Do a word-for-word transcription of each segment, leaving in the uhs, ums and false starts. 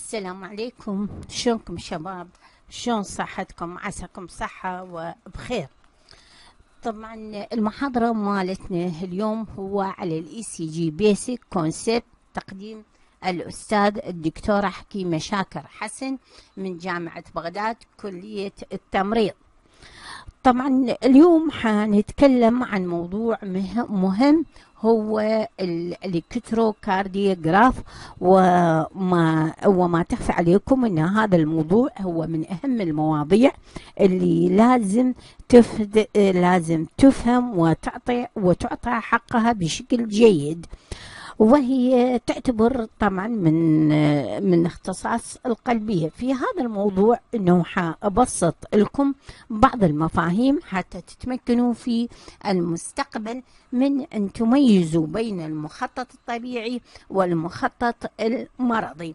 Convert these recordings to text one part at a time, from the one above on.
السلام عليكم، شلونكم شباب؟ شلون صحتكم؟ عساكم صحة وبخير. طبعا المحاضرة مالتنا اليوم هو على الاي سي جي بيسك كونسبت، تقديم الأستاذ الدكتورة حكيمة شاكر حسن من جامعة بغداد كلية التمريض. طبعا اليوم حنتكلم عن موضوع مهم هو الالكتروكارديوغراف، وما وما تخفى عليكم ان هذا الموضوع هو من اهم المواضيع اللي لازم تفد لازم تفهم وتعطي وتعطى حقها بشكل جيد، وهي تعتبر طبعا من من اختصاص القلبية. في هذا الموضوع انه حابسط لكم بعض المفاهيم حتى تتمكنوا في المستقبل من ان تميزوا بين المخطط الطبيعي والمخطط المرضي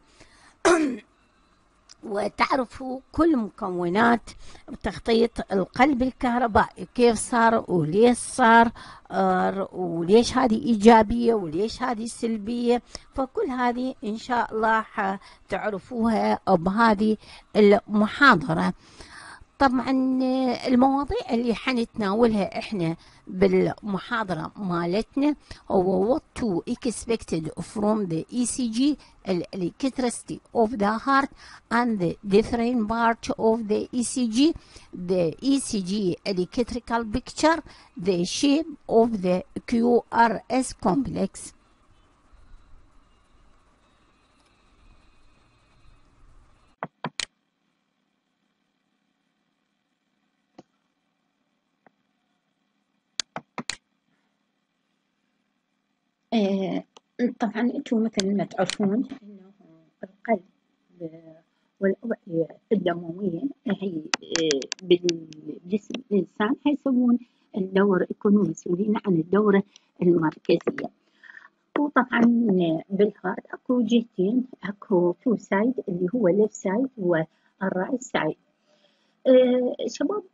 وتعرفوا كل مكونات تخطيط القلب الكهربائي، كيف صار وليش صار آه وليش هذه إيجابية وليش هذه سلبية. فكل هذه إن شاء الله حتعرفوها بهذه المحاضرة. طبعا المواضيع اللي حنتناولها احنا بالمحاضرة مالتنا هو what to expected from the E C G, electricity of the heart and the different part of the E C G, the E C G electrical picture, the shape of the Q R S complex. آه طبعا انتم مثل ما تعرفون انه القلب والاوعيه الدمويه هي بالجسم الانسان حيسوون الدوره، يكونوا مسؤولين عن الدوره المركزيه. وطبعا بالهارت اكو جهتين، اكو تو سايد اللي هو الليفت سايد والرايت سايد. آه شباب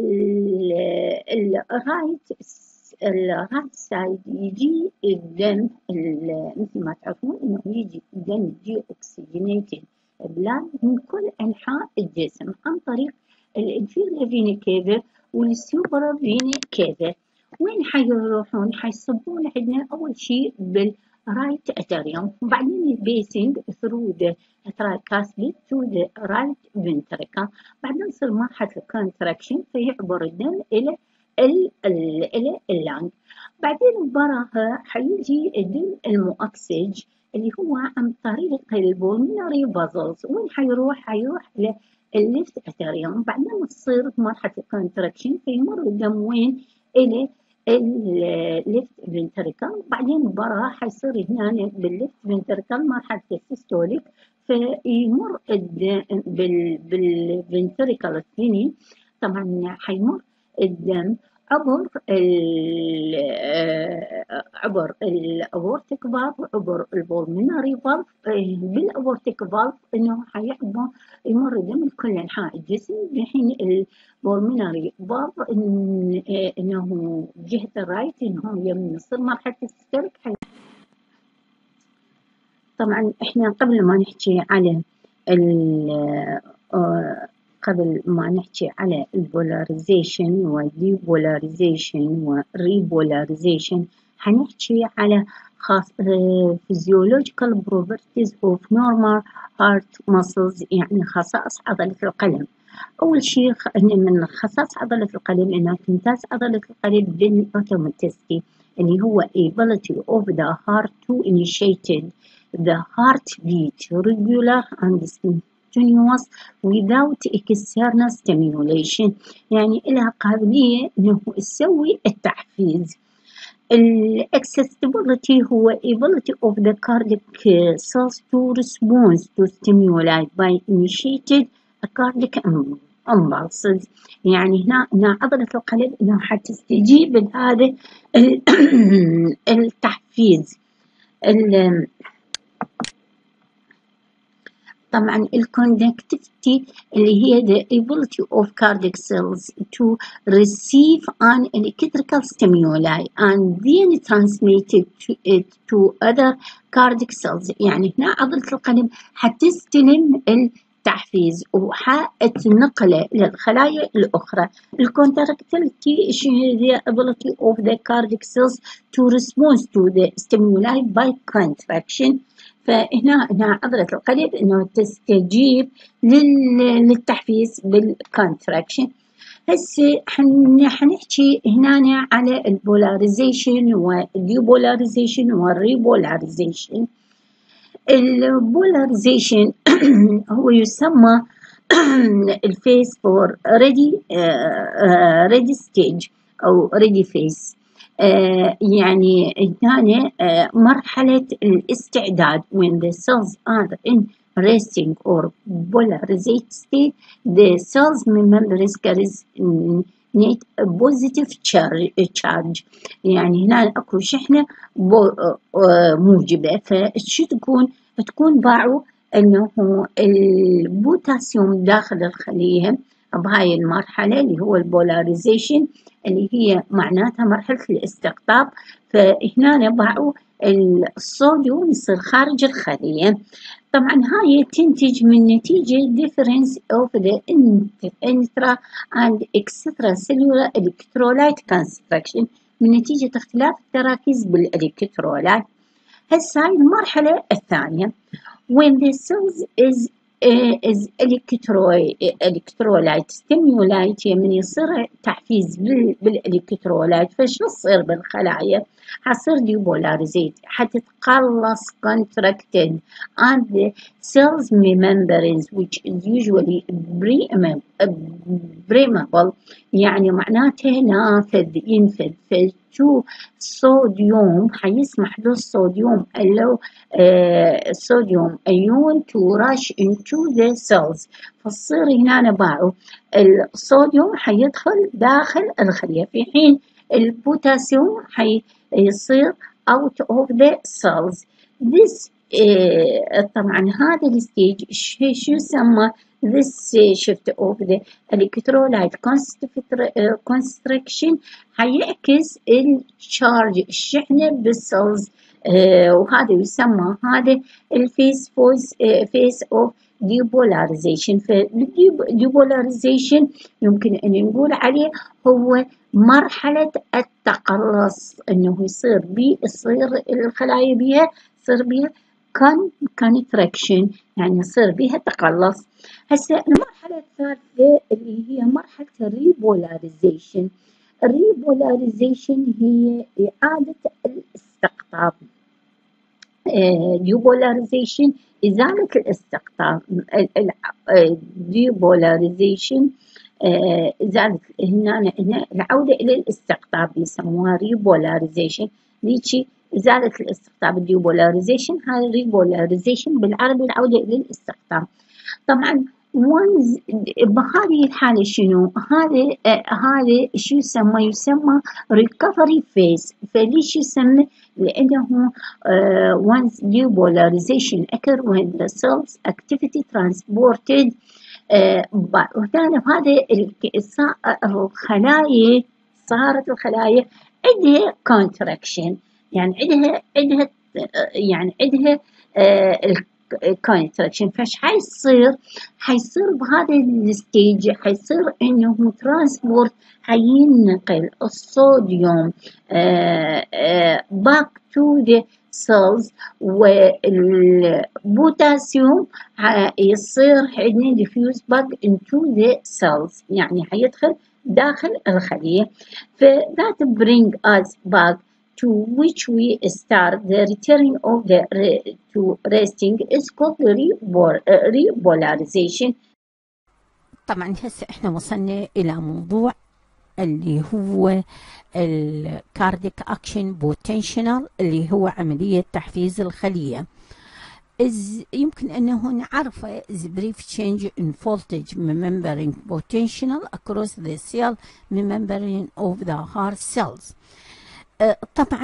الرايت الرايت سايد يجي الدم مثل ما تعرفون انه يجي الدم دي اوكسجينيتد بلاد من كل انحاء الجسم عن طريق الانفيريور فيني كيفا والسوبرا فيني كيفا. وين حيروحون؟ حيصبون عندنا اول شيء بالرايت اتريوم، وبعدين البيسنج ثرو ذا ترايكاسبيد تو ذا رايت فنتريكل، بعدين يصير مرحله الكونتراكشن فيعبر الدم الى ال الى اللانج. بعدين براها حيجي الدم المؤكسج اللي هو عن طريق البولمونري فازلز. وين حيروح؟ حيروح للليفت اتريوم، بعدين تصير مرحله الكونتراكشن فيمر الدم وين؟ الى الليفت فنتريكل. بعدين برا حيصير هنا بالليفت فنتريكل مرحله السيستوليك، فيمر بالفنتريكل الثاني. طبعا حيمر الدم عبر ال عبر الاورتيك فالف وعبر البولمونري فالف. بالاورتيك فالف انه حيعبر يمر الدم لكل انحاء الجسم، بحين البولمونري فالف انه جهه الرايت انه يصير مرحله السيستوليك. طبعا احنا قبل ما نحكي على ال قبل ما نحكي على البولاريزيشن والديبولاريزيشن والريبولاريزيشن حنحكي على خاص physiological properties of normal heart muscles، يعني خصائص عضلة القلب. أول شيء من خصائص عضلة القلب إنها تمتاز عضلة القلب بالأوتوماتيسيتي، اللي هو ability of the heart to initiate the heartbeat regular and continuous without external stimulation، يعني لها قابلية إنه تسوي التحفيز. Accessibility هو ability of the cardiac cells to respond to stimuli by initiated cardiac impulses، يعني هنا هنا عضلة القلب إنها حتستجيب لهذا التحفيز. طبعا الكونductivity اللي هي the ability of cardiac cells to receive an electrical stimuli and then transmit it to, it to other cardiac cells. يعني هنا عضلة القلب حتستلم التحفيز وحتنقله للخلايا الأخرى. الكونتراكتيليتي is the ability of the cardiac cells to respond to the stimuli by contraction. فهنا هنا عضلة القلب إنه تستجيب للتحفيز بالكونتراكشن. هسه حنحكي هنا على البولاريزيشن والديبولاريزيشن والريبولاريزيشن. البولاريزيشن هو يسمى الفيس فور ريدي ريدي ستيج أو ريدي فيس. آه يعني هنا آه مرحلة الاستعداد when the cells are in resting or polarized state, the cells members carries net positive charge. يعني هنا اكو شحنة موجبة. فشو تكون؟ تكون باعوا انه البوتاسيوم داخل الخلية بهاي المرحلة اللي هو البولاريزيشن اللي هي معناتها مرحلة الاستقطاب. فهنا باعوا الصوديوم يصير خارج الخلية. طبعا هاي تنتج من نتيجة difference of the intra and extracellular electrolyte construction، من نتيجة اختلاف التراكيز بالإلكترولايت. هسه هاي المرحلة الثانية when the cells is uh, is electrolyte stimulate، من يصير تحفيز بالإلكترولايت. فشو يصير بالخلايا؟ حصير depolarizate، حتتقلص contracted and the cells membranes which is usually permeable، يعني معناته نافذ ينفذ. فشو صوديوم حيسمح له الصوديوم لو الصوديوم أيون to rush into the cells. فتصير هنا باعوا الصوديوم حيدخل داخل الخلية، في حين البوتاسيوم حيصير out of the cells. this uh, طبعا هذا الستيج شو يسمى this shift of the electrolyte construction حيعكس الشارج الشحنة بالسيلز. آه وهذا يسمى هذا الفيس فوز فيس اوف depolarization. فالديبولاريزيشن يمكن ان نقول عليه هو مرحلة التقلص، انه يصير بي يصير الخلايا بيها يصير بيها contraction، يعني يصير بيها تقلص. هسه المرحلة الثالثة اللي هي مرحلة الريبولاريزيشن. الريبولاريزيشن هي إعادة الاستقطاب. ديبولاريزيشن إزالة الاستقطاب. ديبولاريزيشن إزالة هنا هنا العودة إلى الاستقطاب يسموها ريبولاريزيشن. ليشي إزالة الاستقطاب الديبولاريزيشن، هذا الريبولاريزيشن بالعربي العودة إلى الاستقطاب. طبعا once بهذه الحالة شنو؟ هذا آه هذا شو يسمى؟ يسمى recovery phase. فليش يسمى؟ لأنه آه once depolarization occur when the cells activity transported آه وثاني هذا الخلايا صارت الخلايا عندها contraction، يعني عندها عندها يعني عندها آه contraction. فاش حيصير؟ حيصير بهذا الستيج حيصير انه ترانسبورت، حينقل الصوديوم back to the cells، والبوتاسيوم يصير عندنا diffuse back into the cells، يعني حيدخل داخل الخلية. ف that bring us back to which we start the return of the to resting is called repolarization. طبعا هسه احنا وصلنا الى موضوع اللي هو الكارديك اكشن بوتنشنال، اللي هو عملية تحفيز الخلية. إز يمكن أنه نعرفه is brief change in voltage membrane potential across the cell membrane of the heart cells. طبعا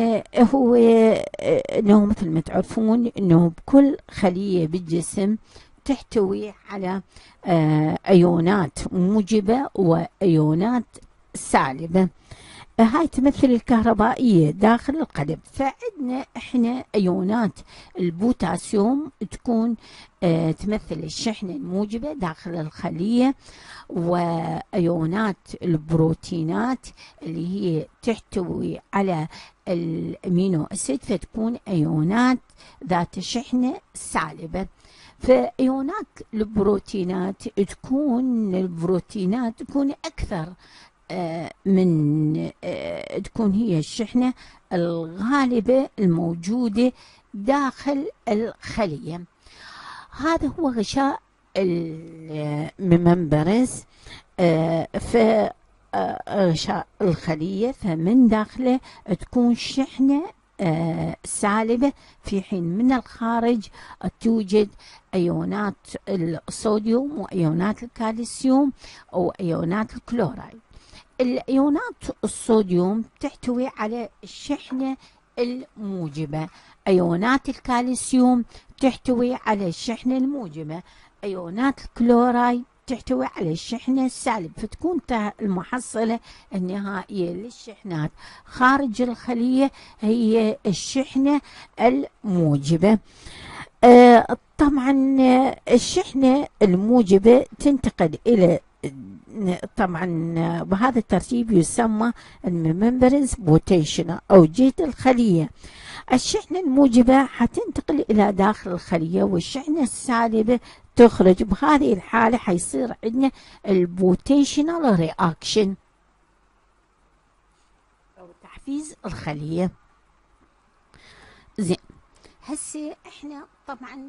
هو انه مثل ما تعرفون انه بكل خلية بالجسم تحتوي على آه أيونات موجبة وأيونات سالبة. هاي تمثل الكهربائية داخل القلب. فعندنا احنا ايونات البوتاسيوم تكون اه تمثل الشحنة الموجبة داخل الخلية، وايونات البروتينات اللي هي تحتوي على الامينو اسيد فتكون ايونات ذات شحنة سالبة. فايونات البروتينات تكون البروتينات تكون اكثر من تكون هي الشحنة الغالبة الموجودة داخل الخلية. هذا هو غشاء الممبرز في غشاء الخلية، فمن داخله تكون شحنة سالبة، في حين من الخارج توجد أيونات الصوديوم وأيونات الكالسيوم أو أيونات الكلورايد. الأيونات الصوديوم تحتوي على الشحنة الموجبة، أيونات الكالسيوم تحتوي على الشحنة الموجبة، أيونات الكلورايد تحتوي على الشحنة السالبة. فتكون المحصلة النهائية للشحنات خارج الخلية هي الشحنة الموجبة. آه طبعا الشحنة الموجبة تنتقل إلى طبعا بهذا الترتيب يسمى الممبرز بوتنشنال أو جهة الخلية. الشحنة الموجبة حتنتقل إلى داخل الخلية والشحنة السالبة تخرج. بهذه الحالة حيصير عندنا البوتنشنال رياكشن أو تحفيز الخلية. زين، هسه احنا طبعا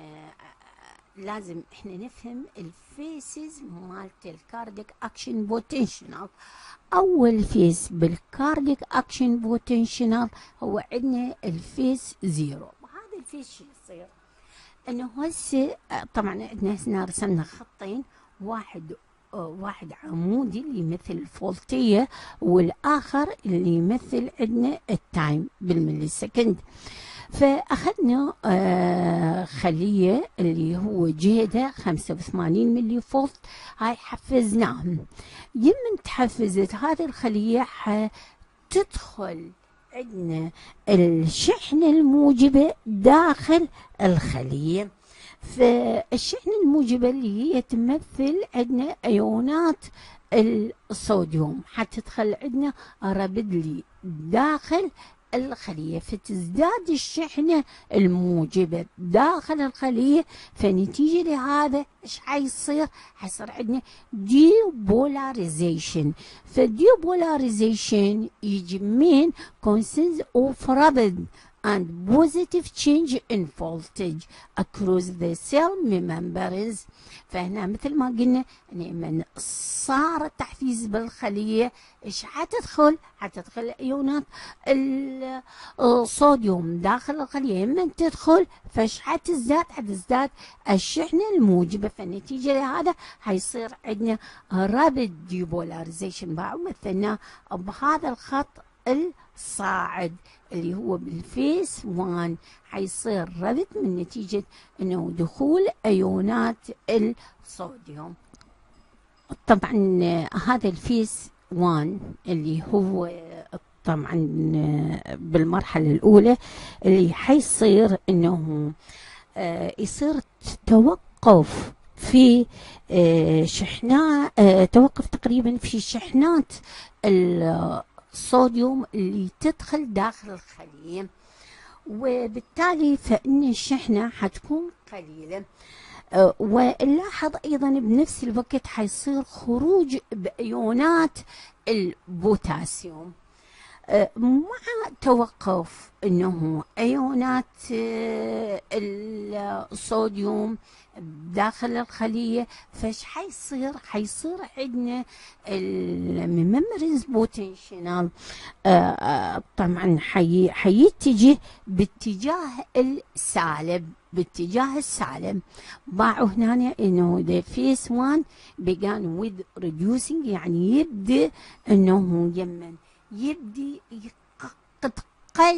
لازم احنا نفهم الفيسز مالت الكارديك اكشن بوتنشنال. اول فيس بالكارديك اكشن بوتنشنال هو عندنا الفيس زيرو. وهذا الفيس شو يصير؟ انه هسه طبعا عندنا هنا رسمنا خطين، واحد واحد عمودي اللي يمثل الفولتية، والاخر اللي يمثل عندنا التايم بالملي سكند. فأخذنا آه خلية اللي هو جهدها خمسة وثمانين ملي فولت، هاي حفزناهم. يمن تحفزت هذه الخلية حتدخل عندنا الشحنة الموجبة داخل الخلية. فالشحنة الموجبة اللي هي تمثل عندنا أيونات الصوديوم حتدخل عندنا رابيدلي داخل الخلية، فتزداد الشحنة الموجبة داخل الخلية. فنتيجة لهذا ايش حيصير؟ حيصير عندنا ديبولاريزيشن. فالديبولاريزيشن يجي من consist of rapid and positive change in voltage across the cell membranes. فهنا مثل ما قلنا لما صار التحفيز بالخلية ايش حتدخل؟ حتدخل ايونات الصوديوم داخل الخلية. لما تدخل فايش حتزداد؟ حتزداد الشحنة الموجبة. فالنتيجة لهذا حيصير عندنا rapid depolarization. بعد مثلنا بهذا الخط الصاعد اللي هو بالفيس واحد حيصير ربط من نتيجة انه دخول ايونات الصوديوم. طبعا هذا الفيس واحد اللي هو طبعا بالمرحلة الاولى اللي حيصير انه يصير توقف في شحنات، توقف تقريبا في شحنات الصوديوم اللي تدخل داخل الخلية، وبالتالي فإن الشحنة حتكون قليلة. أه ونلاحظ أيضا بنفس الوقت حيصير خروج بأيونات البوتاسيوم أه مع توقف انه ايونات أه الصوديوم داخل الخلية. فايش حيصير؟ حيصير عندنا الممبرز بوتنشنال أه طبعا حي حيتجه باتجاه السالب، باتجاه السالب. باعوا هنا انه the phase one began with reducing، يعني يبدأ انه يمن يبدي قد قل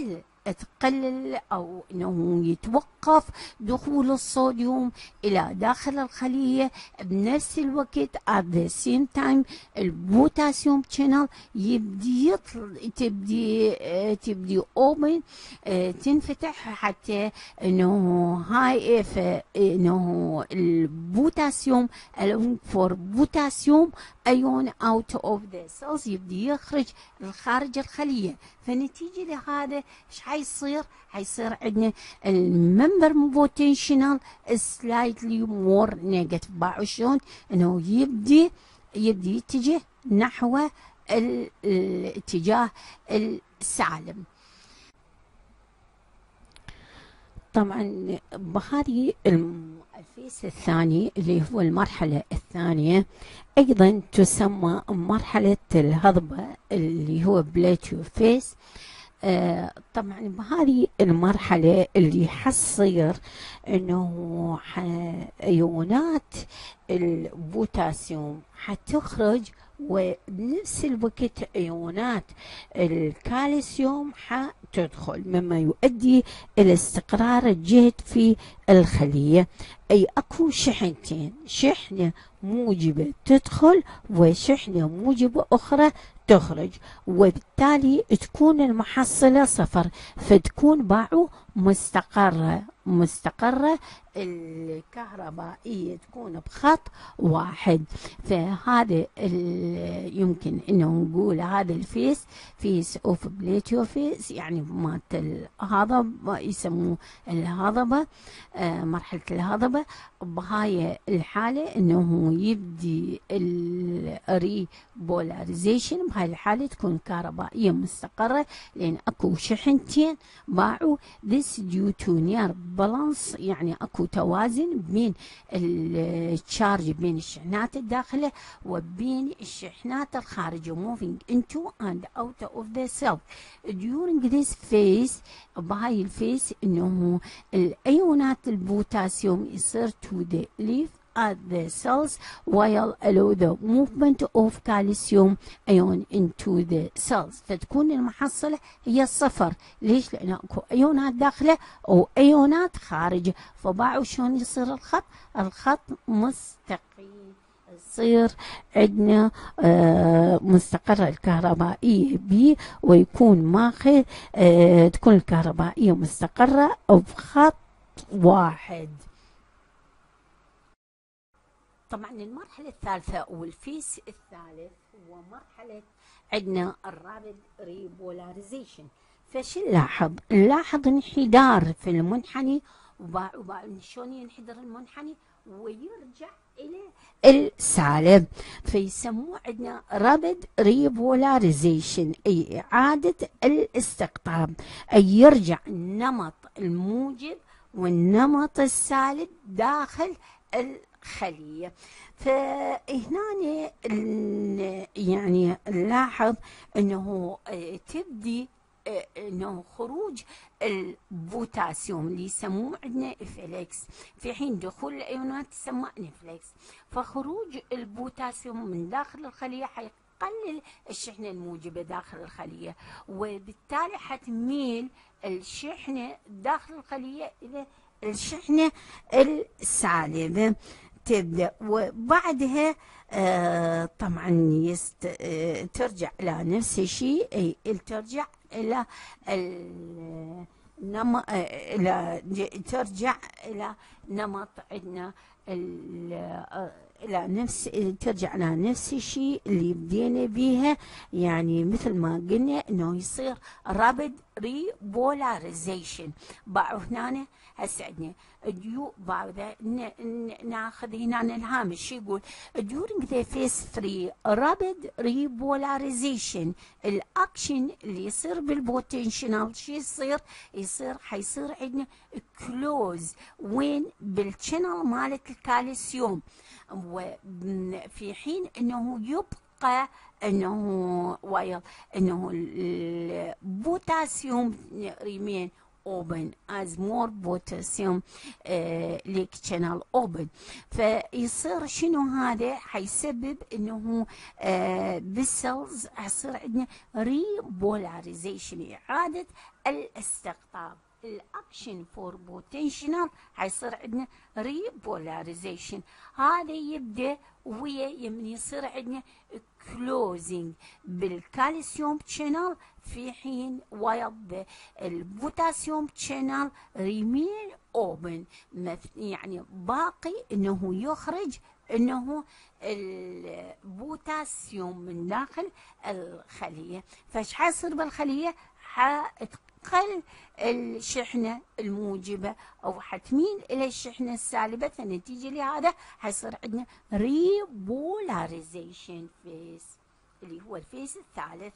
تقلل أو أنه يتوقف دخول الصوديوم إلى داخل الخلية. بنفس الوقت at the same time البوتاسيوم channel يبدي يطل تبدي تبدي open تنفتح حتى أنه هاي أنه البوتاسيوم allowing for potassium ion out of the cells يبدي يخرج لخارج الخلية. فنتيجة لهذا ايش حيصير؟ حيصير عندنا الممبر بوتنشنال slightly more negative. باعوا شلون؟ انه يبدي يبدي يتجه نحو الاتجاه السالب. طبعا بهذه الفيس الثاني اللي هو المرحلة الثانية أيضا تسمى مرحلة الهضبة اللي هو بلاتيو فيس. آه طبعا بهذه المرحلة اللي حصير انه ايونات البوتاسيوم حتخرج، وبنفس الوقت ايونات الكالسيوم حتدخل، مما يؤدي الى استقرار الجهد في الخلية. اي اكو شحنتين، شحنة موجبة تدخل وشحنة موجبة اخرى تخرج، وبالتالي تكون المحصلة صفر، فتكون باعو مستقرة مستقرة الكهربائية تكون بخط واحد. فهذا يمكن انه نقول هذا الفيس فيس اوف بلاتيو فيس، يعني مالت الهضبة يسموه الهضبة، آه مرحلة الهضبة. بهاي الحالة انه يبدي الريبولاريزيشن، بهاي الحالة تكون كهربائية مستقرة لان اكو شحنتين باعوا this due to near balance، يعني اكو توازن بين التشارج بين الشحنات الداخلة وبين الشحنات الخارجة moving into and out of the cell during this phase. بهاي الفيس انه الايونات البوتاسيوم يصير to the left at the cells while allow the movement of calcium ion into the cells. فتكون المحصلة هي الصفر. ليش؟ لأن اكو ايونات داخله او ايونات خارجه. فباعوا شلون يصير الخط؟ الخط مستقيم، يصير عندنا آه مستقرة الكهربائية بي، ويكون ماخذ آه تكون الكهربائية مستقرة بخط واحد. طبعا المرحلة الثالثة والفيس الثالث هو مرحلة عندنا الرابد ريبولاريزيشن. فشو نلاحظ؟ نلاحظ انحدار في المنحني، وبعد شلون ينحدر المنحني ويرجع إلى السالب، فيسموه عندنا رابد ريبولاريزيشن، أي إعادة الاستقطاب، أي يرجع النمط الموجب والنمط السالب داخل الخلية. فهنا يعني نلاحظ انه تبدي انه خروج البوتاسيوم اللي يسموه عندنا افلكس، في حين دخول الايونات تسمى انفلكس. فخروج البوتاسيوم من داخل الخلية حيقلل الشحنة الموجبة داخل الخلية، وبالتالي حتميل الشحنة داخل الخلية الى الشحنة السالبة تبدأ، وبعدها آه طبعا يست آه ترجع إلى نفس الشيء، أي ترجع إلى النمط آه إلى ترجع إلى نمط عندنا إلى نفس ترجع إلى نفس الشيء اللي بدينا بيها، يعني مثل ما قلنا إنه يصير رابد ريبولاريزيشن. باعوا هنا هسه عندنا ديو بعد ناخذ هنا الهامش شو يقول during the phase three rapid repolarization الاكشن اللي يصير بالبوتنشنال شو يصير؟ يصير حيصير عندنا كلوز وين بالشانل مالت الكالسيوم، وفي حين انه يبقى انه وايل انه البوتاسيوم ريمين open as more potassium lake channel open. فيصير شنو هذا؟ حيسبب انه بالسيلز حيصير عندنا ريبولاريزيشن، اعاده الاستقطاب. الاكشن فور بوتنشنال حيصير عندنا ريبولاريزيشن، هذا يبدا ويا يمن يصير عندنا كلوزنج بالكالسيوم شانل، في حين وايل البوتاسيوم شانل ريمين اوبن، يعني باقي انه يخرج انه البوتاسيوم من داخل الخليه. فايش حيصير بالخليه؟ حتقل الشحنه الموجبه او حتميل الى الشحنه السالبه، فنتيجه لهذا حيصير عندنا ريبولاريزيشن فيس اللي هو الفيس الثالث.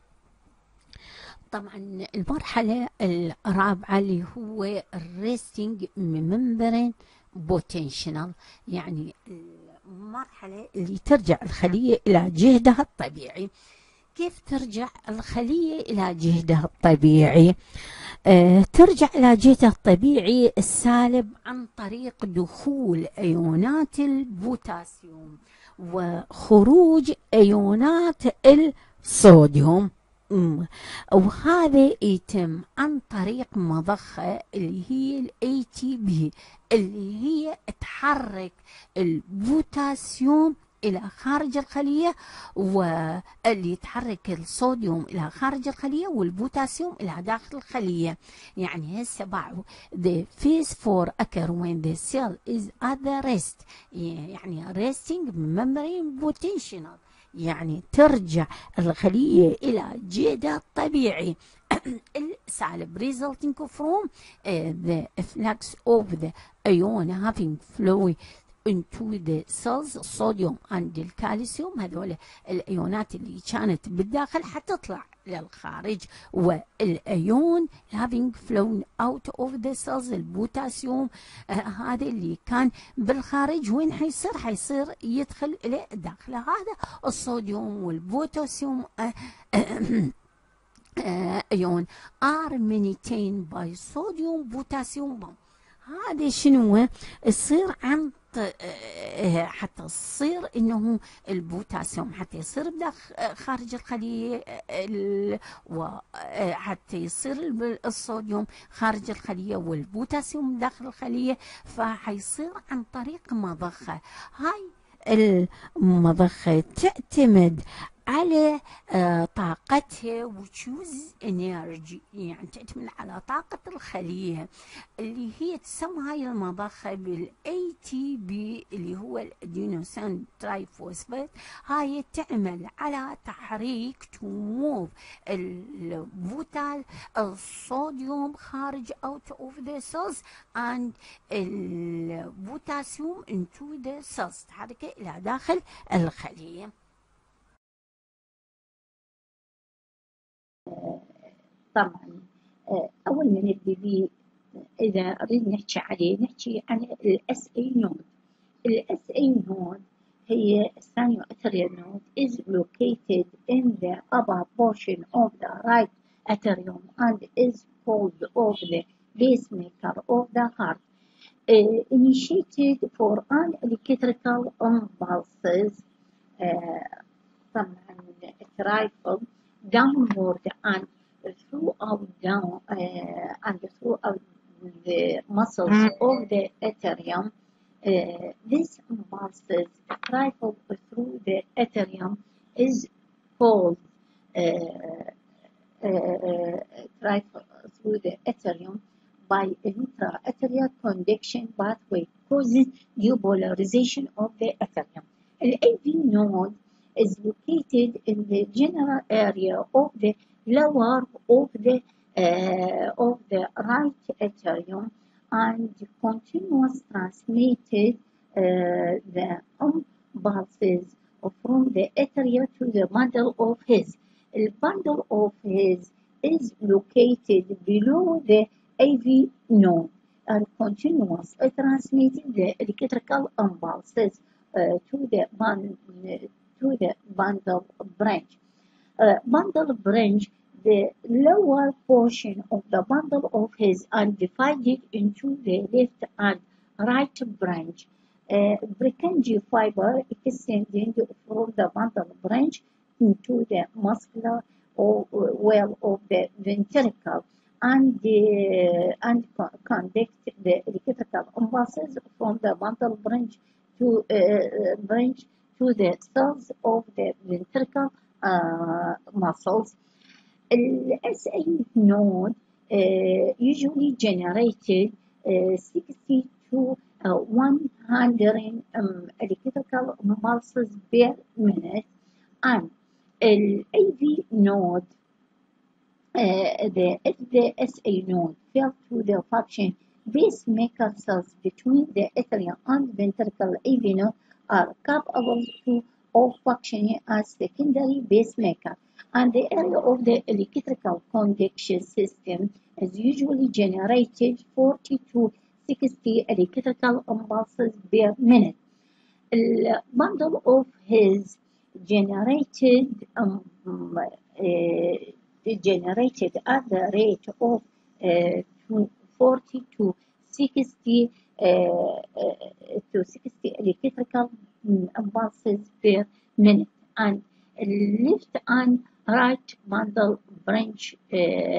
طبعا المرحلة الرابعة اللي هو الريستنج ممبرين بوتنشنال، يعني المرحلة اللي ترجع الخلية إلى جهدها الطبيعي. كيف ترجع الخلية إلى جهدها الطبيعي؟ آه ترجع إلى جهدها الطبيعي السالب عن طريق دخول أيونات البوتاسيوم وخروج أيونات الصوديوم، وهذا يتم عن طريق مضخة اللي هي ال إيه تي بي، اللي هي تحرك البوتاسيوم إلى خارج الخلية، واللي يتحرك الصوديوم إلى خارج الخلية والبوتاسيوم إلى داخل الخلية. يعني هسه باعوا the phase four occur when the cell is at the rest، يعني resting membrane potential، يعني ترجع الخلية إلى جهدها الطبيعي السالب resulting from uh, the flux of the ion having flow into the cells. الصوديوم and الكالسيوم هذول الأيونات اللي كانت بالداخل حتطلع للخارج، والايون having flown out of the cells البوتاسيوم آه هذا اللي كان بالخارج وين حيصير؟ حيصير يدخل الى داخل هذا الصوديوم والبوتاسيوم آه آه آه ايون are maintained by sodium potassium bond. هذا شنو يصير عن حتى يصير انه البوتاسيوم حتى يصير بداخل خارج الخليه، وحتى يصير الصوديوم خارج الخليه والبوتاسيوم داخل الخليه، فحيصير عن طريق مضخه. هاي المضخه تعتمد على طاقتها وتشوز انرجي، يعني تعتمد على طاقة الخلية اللي هي تسمى هاي المضخة بال إيه تي بي اللي هو الادينوسين ترايفوسفات. هاي تعمل على تحريك to move البوتال الصوديوم خارج out of the cells and البوتاسيوم into the cells، تحركه إلى داخل الخلية. طبعا أول ما نبتدي إذا أريد نحكي عليه نحكي عن ال إس إيه node. ال إس إيه node هي Cyanioatrial node is located in the upper portion of the right atrium and is called of the pacemaker of the heart. Uh, initiated for an electrical impulses uh, طبعا trifle downward and throughout down uh, and throughout the muscles of the atrium. Uh, this impulses trifle through the atrium is called uh, uh, trifle through the atrium by intra-atrial conduction pathway causes depolarization of the atrium. The A V node is located in the general area of the lower of the uh, of the right atrium and continuous transmitted uh, the impulses from the atria to the bundle of his. The bundle of his is located below the A V node and continuous uh, transmitting the electrical impulses uh, to the bundle to the bundle branch. Uh, bundle branch the lower portion of the bundle of his and divided into the left and right branch. Uh, Purkinje fiber extending from the bundle branch into the muscular or well of the ventricle and uh, and conduct the electrical impulses from the bundle branch to uh, branch to the cells of the ventricle uh, muscles. The S A node uh, usually generated uh, sixty to uh, one hundred um, electrical impulses per minute, and the A V node, uh, the, if the S A node failed to the function, pacemaker cells between the atrium and ventricle A V node are capable to of functioning as secondary pacemaker, and the area of the electrical conduction system is usually generated forty to sixty electrical impulses per minute. The bundle of his generated um, uh, generated at the rate of uh, forty to sixty uh, uh, to sixty electrical impulses per minute, and left and right bundle branch uh,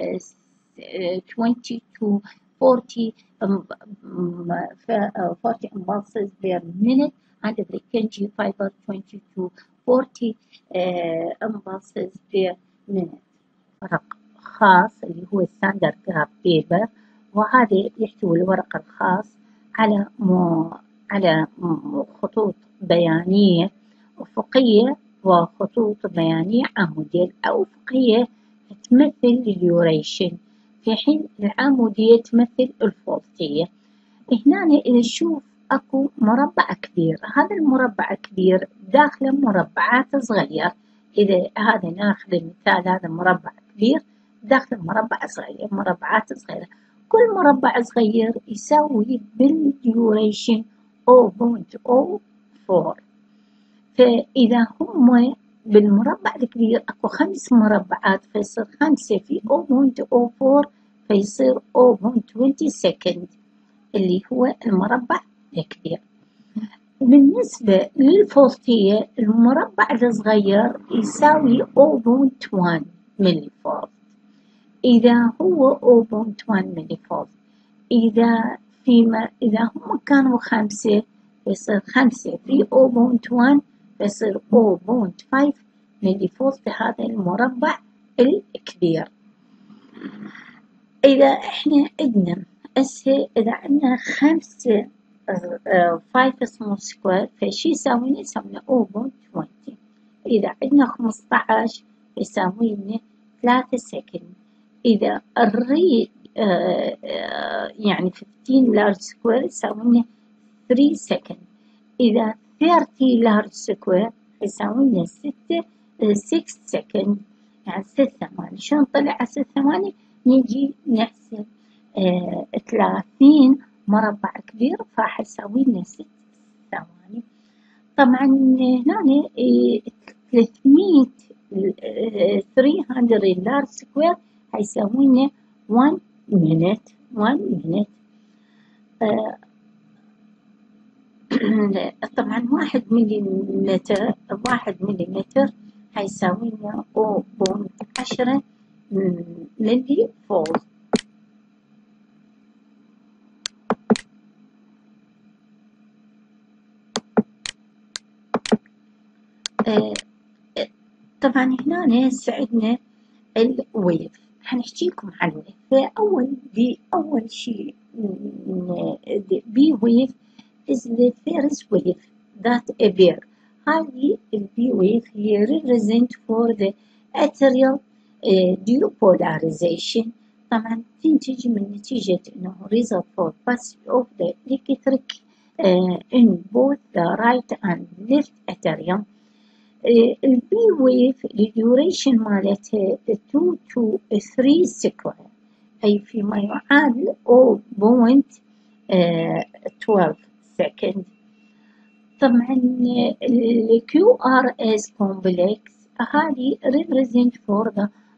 uh, twenty to forty um, um, uh, forty impulses per minute, and the Purkinje fiber twenty to forty uh, impulses per minute. ورق خاص اللي هو ستاندرد جراف بيبر، وهذا يحتوي الورق الخاص على مو على خطوط بيانية أفقية وخطوط بيانية عمودية. الأفقية تمثل الديوريشن، في حين العمودية تمثل الفولتية. هنا إذا نشوف أكو مربع كبير، هذا المربع كبير داخله مربعات صغير. إذا هذا ناخذ المثال، هذا مربع كبير داخل مربع صغير، مربعات صغيرة، كل مربع صغير يساوي بالديوريشن صفر فاصلة صفر أربعة. فإذا هم بالمربع الكبير أكو خمس مربعات، فيصير خمسة في صفر فاصلة صفر أربعة فيصير صفر فاصلة عشرين سكند اللي هو المربع الكبير. بالنسبة للفولتية المربع الصغير يساوي صفر فاصلة واحد ملي فولت. إذا هو صفر فاصلة واحد ملي فولت، إذا فيما إذا هم كانوا خمسة يصير خمسة في صفر فاصلة واحد يصير صفر فاصلة خمسة ملي فولت. هذا المربع الكبير. إذا إحنا عندنا هسه إذا عندنا خمسة فايف سمول سكوير، فشي يساوي يساوي صفر فاصلة عشرين. إذا عندنا خمسطعش يساوي لنا ثلاثة سكند. إذا الري آه آه يعني خمستاشر لارج سكوير يساوي لنا ثلاثة سكند. إذا ثلاثين لارج سكوير يساوي لنا ستة ستة سكند، يعني ست ثواني. شلون طلع على ست ثواني؟ نجي نحسب آه ثلاثين مربع كبير فراح يساوي لنا ست ثواني. طبعا هنا ثلاثمية ثلاثمية لارج سكوير هيساوي لنا واحد مينت واحد مينت. آه طبعا واحد مليمتر واحد مليمتر هيساوي لنا صفر فاصلة عشرة ملي فولت. آه طبعا هنا عندنا الويف، هنحكيكم عنه. فأول بي أول شيء بي ويف is the first wave that appear. هذه البي ويف هي represent for the atrial uh, depolarization. طبعا تنتج من نتيجة إنه result for passage of the electric uh, in both the right and left atrium. البي ويف الديوريشن مالتها اثنين to ثلاثة سكوير، أي فيما يعادل صفر فاصلة اثناشر سكند. طبعا ال كيو آر إس complex هذه represent for the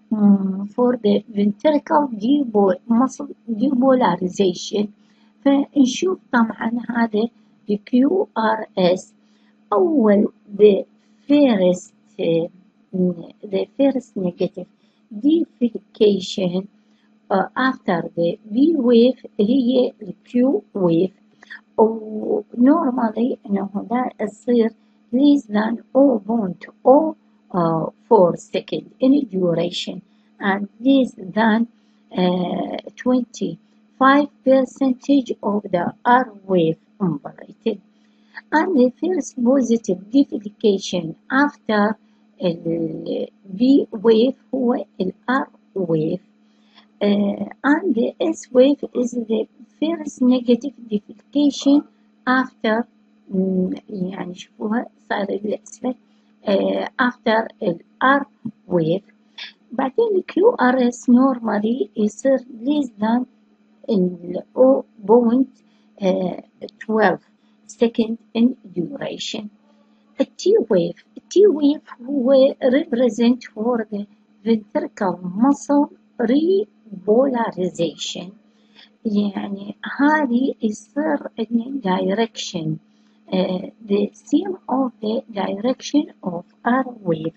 for the ventricle depol- muscle depolarization. فنشوف طبعا هذا ال كيو آر إس أول the first uh, the first negative deviation uh, after the B wave هي ال Q wave. و normally إنه ده يصير less than zero point zero four second in duration and less than uh, twenty-five percentage of the R wave operated. And the first positive deviation after ال B wave هو ال R wave. Uh, and the S wave is the first negative deviation after um, يعني شوفوها صار الأسفل uh, after ال R wave. بعدين ال Q R S normally يصير less than zero point one two second in duration. A T wave a T wave هو represent for the ventricle muscle repolarization. يعني هذه يصير عندنا direction uh, the same of the direction of R wave.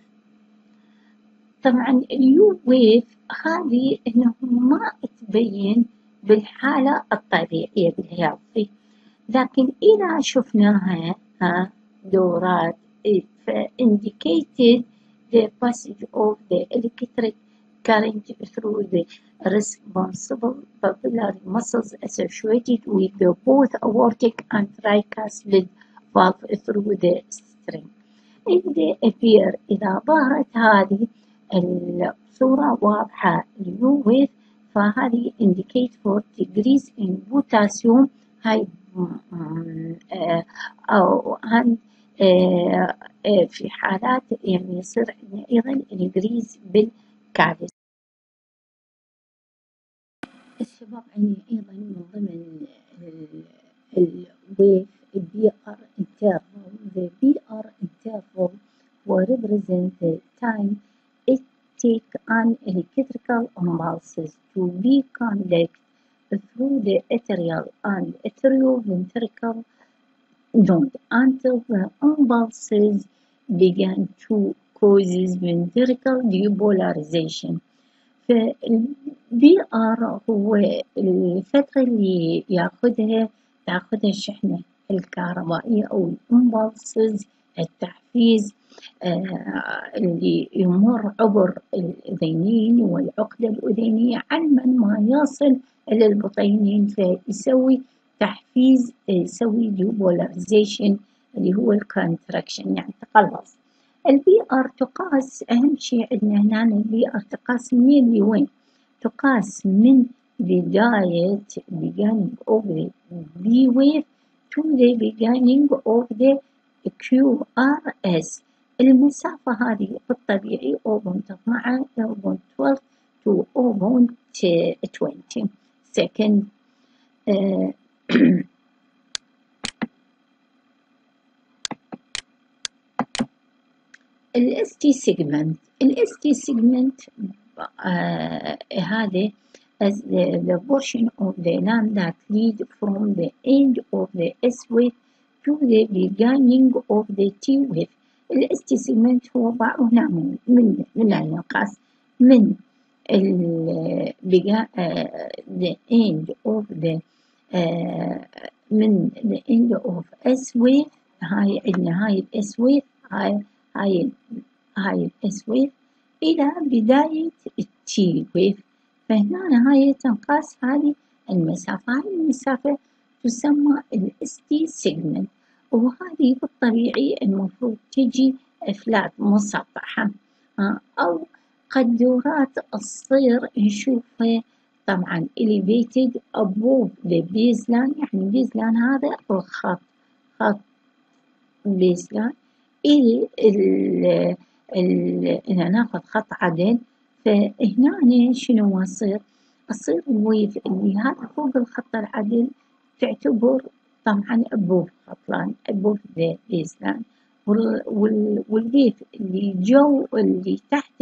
طبعا اليو ويف هذه انه ما تبين بالحالة الطبيعية بالهيلثي، لكن إذا شفناها ها دورات indicated the passage of the electric current through the responsible papillary muscles associated with the both aortic and tricuspid valve through the string. If they appear إذا ظهرت هذه الصورة واضحة اليو ويف فهذه indicate for decrease in potassium هاي أو هن في حالات يعني يصير عندنا أيضا increase بالكالسيوم. الشباب عندي أيضا من ضمن الويف البي ار interval. The بي ار interval will represent the time it takes an electrical impulses to be conducted through the atrial and atrioventricular node until the impulses begin to cause ventricular depolarization. فالبي ار هو الفترة اللي ياخدها تاخدها الشحنة الكهربائية أو الإمبلسز التحفيز آه اللي يمر عبر الأذينين والعقدة الأذينية علما ما يصل إلى البطينين فيسوي تحفيز يسوي ديبولاريزيشن اللي هو الكونتراكشن يعني تقلص. البي ار تقاس أهم شيء عندنا هنا البي ار تقاس منين لوين؟ تقاس من بداية beginning of the B wave to the beginning of the كيو آر إس. المسافة هذه بالطبيعي zero point one two zero point one two to zero point two zero second. uh, ال إس تي segment ال إس تي segment uh, هذا as the, the portion of the lamb that lead from the end of the S wave to the beginning of the T wave. ال إس تي segment هو هنا من من من النقاس من ال uh, the end of the uh, من the end of S wave. هاي عندنا هاي ال S wave هاي هاي هاي الاس ويف إلى بداية التي ويف. فهنا هاي تنقاس هذه المسافة. هاي المسافة تسمى الاس تي سيجمنت، وهذه بالطبيعي المفروض تجي فلات مسطحة أو قدرات تصير نشوفها طبعا elevated above the baseline. يعني baseline هذا الخط خط baseline إلى ال ال إذا ناخذ خط عدل فهنا شنو يصير؟ يصير الويف اللي هذا فوق الخط العدل تعتبر طبعا above خطلان above the baseline، والويف اللي جو اللي تحته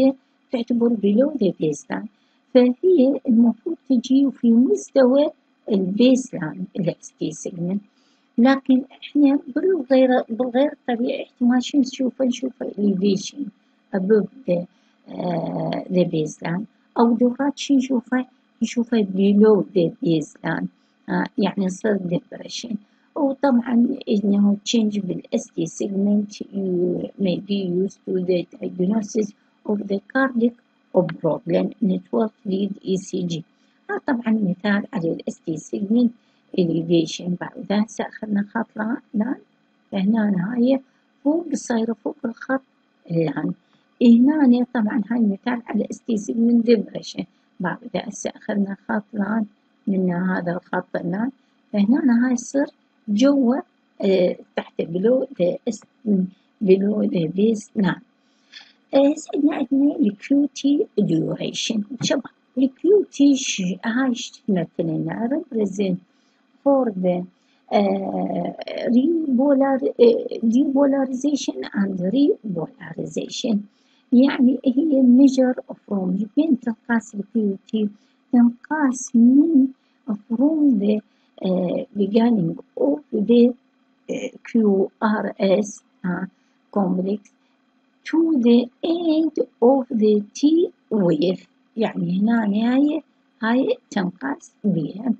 تعتبر below the baseline، فهي المفروض تجي في مستوى البيسلاين الاس تي سيجمنت، لكن احنا بالغير بالغير طبيعي احتمال شو نشوفه نشوفه elevation above the, uh, the baseline، أو دورات شو نشوفه نشوفه below the baseline، آه يعني يصير depression. وطبعا إنه change بالاس تي segment may be used to the diagnosis of the cardiac problem network lead E C G. هذا طبعا مثال على الاس تي segment elevation. بعد ذا أخذنا خط لاين، فهنا هاي فوق صايرة فوق الخط اللاين. هنا طبعا هاي مثال على اس تي segment depression. بعد ذا أخذنا خط لاين من هذا الخط اللاين، فهنا هاي يصير جوا اه تحت below the below the baseline. سألنا عندنا الكيو تي duration. شباب الكيو تي هاي ايش تمثل لنا؟ represent for the uh, repolar, uh, depolarization and repolarization. يعني هي measure from بين تنقاس الكيو تي تنقاس من from the uh, beginning of the uh, كيو آر إس uh, complex to the end of the T wave. يعني هنا هاي هاي تنقاس بها.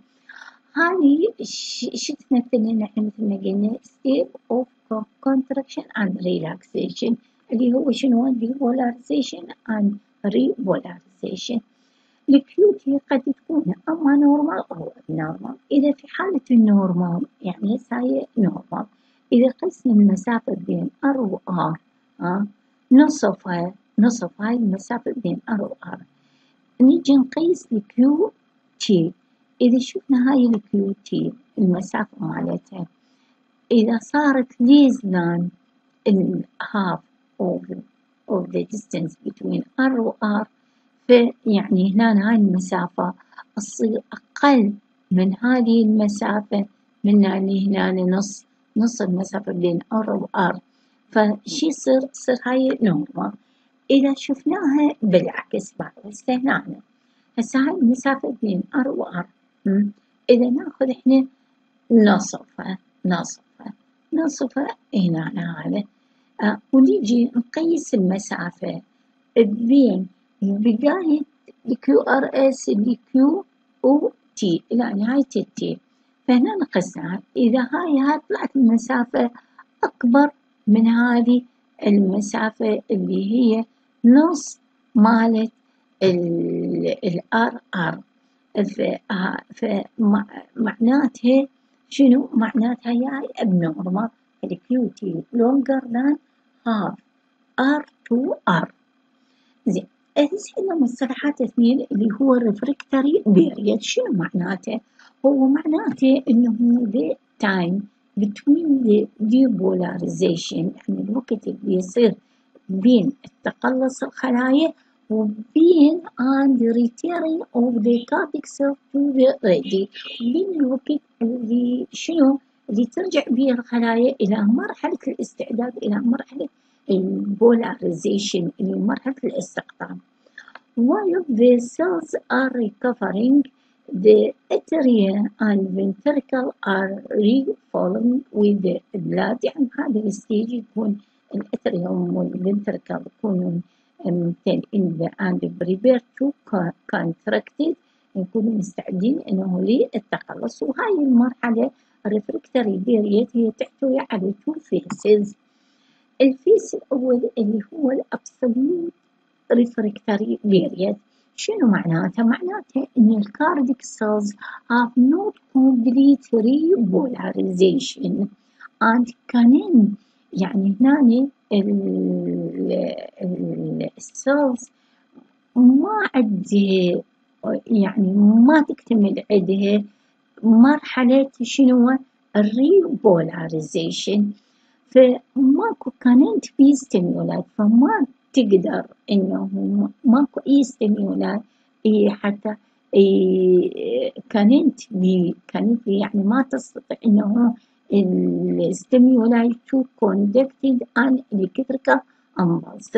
هذه شو تمثل لنا؟ احنا مثل ما قلنا state of contraction and relaxation، اللي هو شنو؟ depolarization and repolarization. الكيوتي قد تكون أما نورمال أو abnormal. إذا في حالة النورمال يعني هاي نورمال، إذا قسنا المسافة بين R و R آه نصف نصف هاي المسافة بين R و R، نيجي نقيس الكيو تي. إذا شفنا هاي الكيو تي المسافة مالتها إذا صارت less than half of, of the distance between R و R، فيعني هنا هاي المسافة تصير أقل من هذه المسافة، من اللي هنا نص نص المسافة بين R و R، فشي يصير تصير هاي نورمال. إذا شفناها بالعكس بعد هسه هنا هسه هاي المسافة بين R و R، إذا ناخذ إحنا نصفها نصفها نصفها هنا هذا آه ونيجي نقيس المسافة بين بداية الكيو آر إس الكيو أو تي إلى نهاية التي، فهنا نقسها. إذا هاي هاي طلعت المسافة أكبر من هذه المسافة اللي هي نص مالت الار ار، فمعناتها شنو؟ معناتها هي abnormal الكيو تي longer than half R to R. زين هسه عندنا مصطلحات اثنين اللي هو refractory period. شنو معناته؟ هو معناته انه the time between the depolarization، يعني الوقت اللي يصير بين التقلص الخلايا وبين and return of the cardiac cell to the ready، بين الوقت اللي شنو؟ اللي ترجع به الخلايا إلى مرحلة الاستعداد، إلى مرحلة البولاريزيشن اللي مرحلة الاستقطاب. While the cells are recovering, the atria and ventricle are refilling with the blood. يعني هذا الستيج يكون الاتريوم والفنتركل يكونوا ممتلئين and prepared to contracted، يكونوا مستعدين انه للتقلص. وهاي المرحلة refractory period هي تحتوي على two phases. الفيس الأول اللي هو الأبسوليوت refractory period. شنو معناته؟ معناته إن الكارديك cells have not complete repolarization and can، يعني هنا السيلز ما عندها يعني ما تكتمل عندها مرحلة شنو؟ الريبولاريزيشن، فماكو كانت في ستيمولات، فما تقدر انه ماكو اي ستيمولات إيه حتى إيه كانت بي كانت بي يعني ما تستطيع انه الستيمولات to conducted an electrical impulses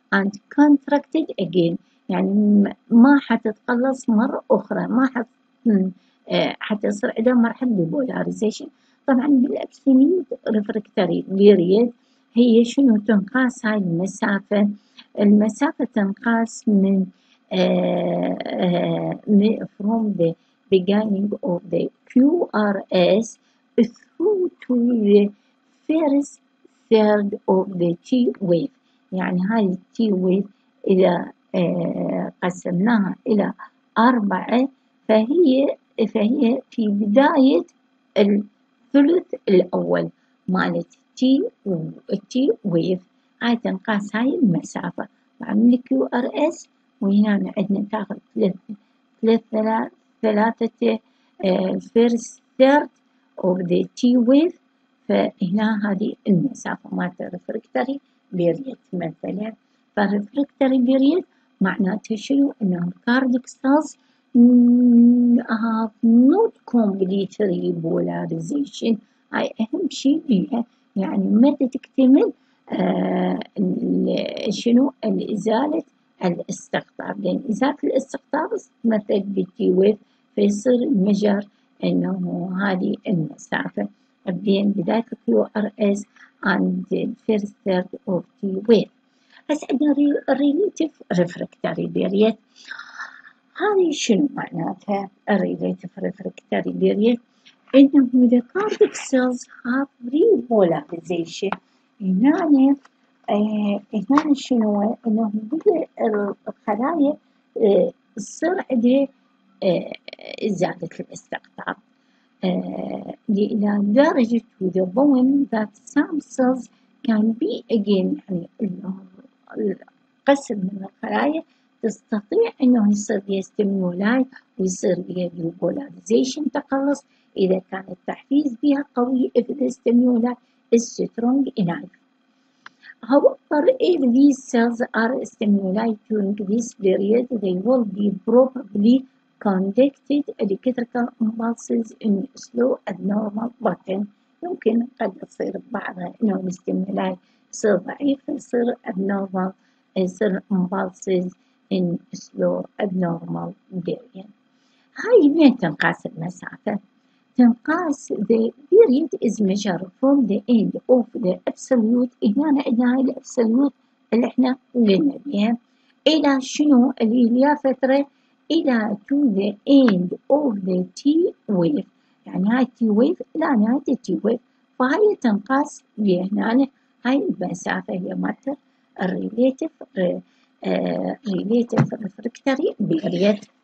and contracted again، يعني ما حتتقلص مرة أخرى، ما حت حتصير عندها مرحلة depolarization. طبعا بالابسوليوت ريفراكتوري بيريد هي شنو تنقاس هاي المسافة؟ المسافة تنقاس من آه آه from the beginning of the كيو آر إس through to the first third of the T wave. يعني هاي ال T wave إذا آه قسمناها إلى أربعة فهي فهي في بداية الثلث الأول مالت تي التي ويف. هاي تنقاس هاي المسافة مع الكيو ار اس، وهنا عندنا تاخذ ثلاث ثلاث ثلاثة first third of the T wave، فهنا هذه المسافة مالت الريفراكتوري بيريد مثلا. فالريفراكتوري بيريد معناته شنو؟ إنه cardiac cells have not completely polarization. هاي أهم شيء بيها، يعني متى تكتمل آه شنو؟ الإزالة الاستقطاب، لأن إزالة الاستقطاب تمثل بالتي ويف، فيصير المجر إنه هذه المسافة بين بداية الكيو ار اس and the first third of T wave. هسه عندنا relative refractory period. هذه شنو معناتها relative refractory period؟ إنه the cardiac cells have repolarization. هنا آه هنا شنو؟ إنه بدأ الخلايا آه تصير عندها آه إزالة الاستقطاب آه إلى درجة to the point that some cells can be again، يعني قسم من الخلايا تستطيع إنه يصير بها ستيمولاي ويصير بها depolarization تقلص إذا كان التحفيز بها قوي if the stimuli is strong enough. However, if these cells are stimulated during this period, they will be probably conducted electrical impulses in slow abnormal pattern. يمكن قد تصير بعضها إنه الاستيمولاي يصير ضعيف يصير abnormal، يصير impulses in slow abnormal period. هاي من تنقاس المسافة؟ تنقاس the period is measured from the end of the absolute. هنا عندنا هاي الابسوليوت اللي احنا قلنا بيها إلى شنو؟ اللي هي فترة إلى to the end of the T wave، يعني هاي T wave إلى نهاية T wave، فهي تنقاس بهنا هاي المسافة هي مالت relative relative refractory period.